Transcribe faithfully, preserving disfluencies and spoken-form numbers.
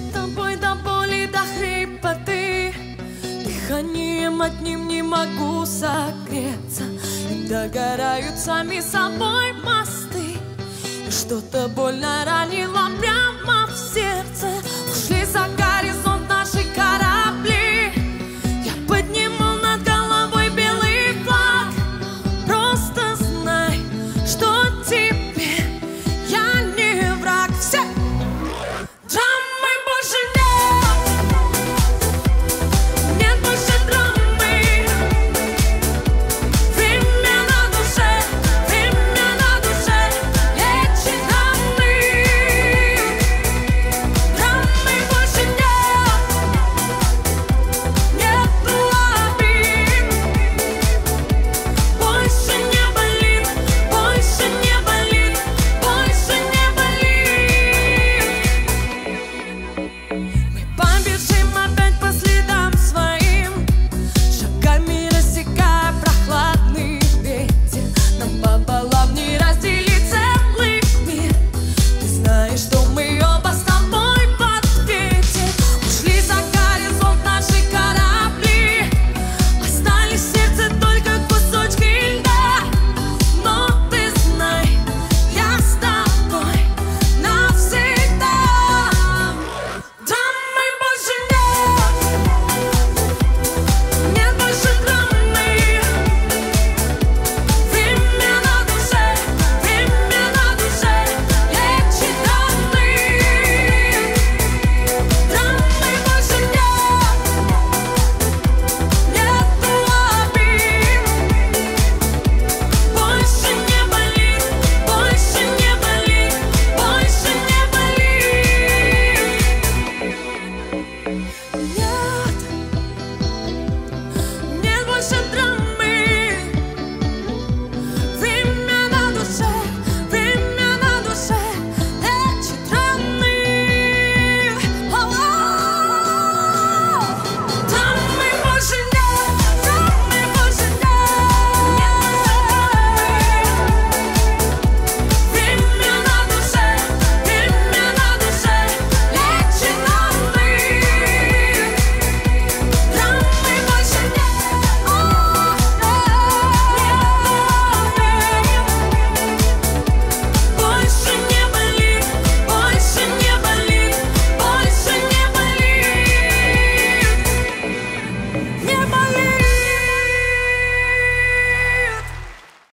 тобой до боли, до хрипоты. Дыханием одним не могу согреться, и догорают сами собой мосты. И что-то больно ранило прямо в сердце. Ушли за горизонт наши корабли. Я подниму над головой белый флаг. Просто знай, что тебе я не враг. Все! Драмы больше нет. Нет больше драмы. Время на душе, время на душе лечит раны. Драмы больше нет. Нет обид. Больше не болит, больше не болит, больше не болит.